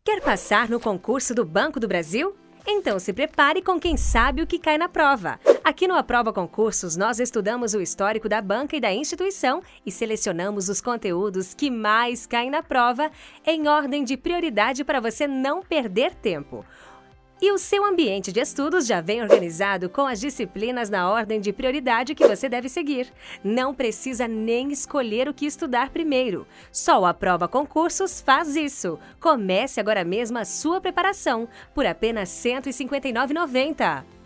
Quer passar no concurso do Banco do Brasil? Então se prepare com quem sabe o que cai na prova. Aqui no Aprova Concursos, nós estudamos o histórico da banca e da instituição e selecionamos os conteúdos que mais caem na prova em ordem de prioridade para você não perder tempo. E o seu ambiente de estudos já vem organizado com as disciplinas na ordem de prioridade que você deve seguir. Não precisa nem escolher o que estudar primeiro. Só o Aprova Concursos faz isso. Comece agora mesmo a sua preparação por apenas R$ 159,90.